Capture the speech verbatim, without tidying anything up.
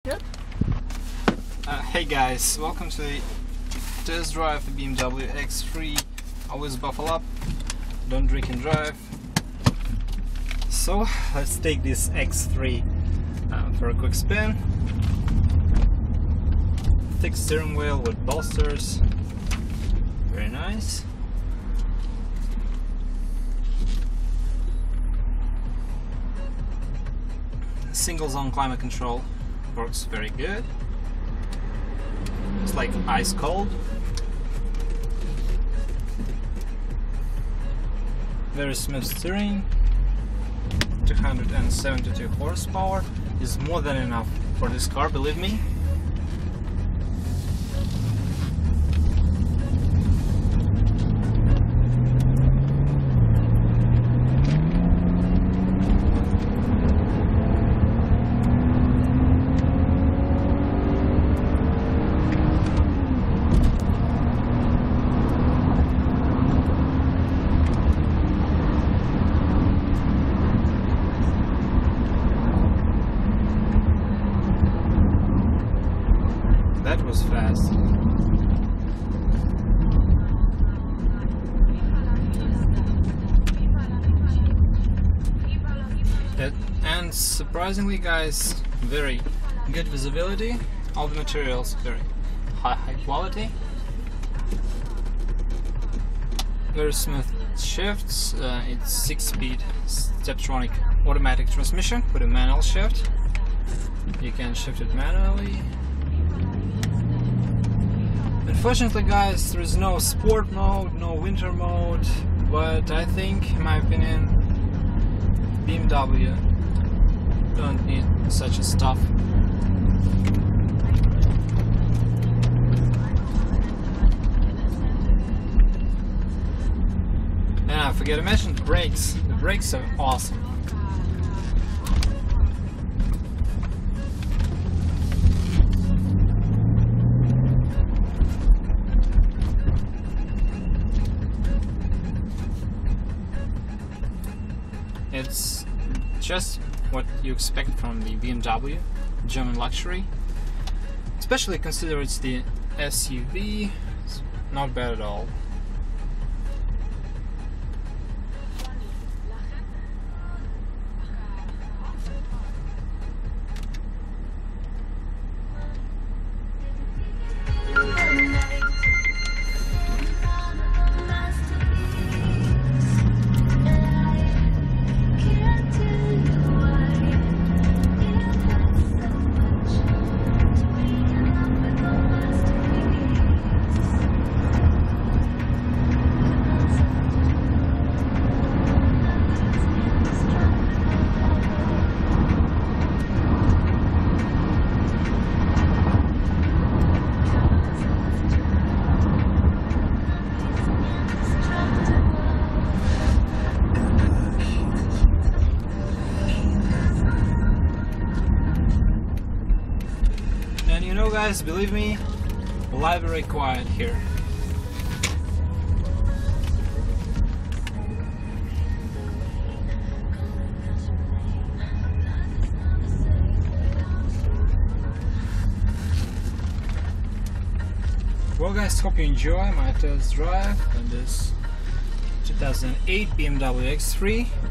Yep. Uh, hey guys, welcome to the test drive the B M W X three. Always buckle up, don't drink and drive. So let's take this X three uh, for a quick spin. Thick steering wheel with bolsters, very nice. Single zone climate control works very good. It's like ice cold. Very smooth steering. two hundred seventy-two horsepower is more than enough for this car, believe me. That was fast. It, and surprisingly guys, very good visibility. All the materials very high, high quality. Very smooth shifts. Uh, it's six-speed Steptronic automatic transmission with a manual shift. You can shift it manually. Unfortunately guys, there is no sport mode, no winter mode, but I think, in my opinion, B M W don't need such a stuff. And I forget to mention the brakes. The brakes are awesome. It's just what you expect from the B M W German luxury, especially consider it's the S U V. It's not bad at all. And you know guys, believe me, live very quiet here. Well guys, hope you enjoy my test drive on this two thousand eight B M W X three.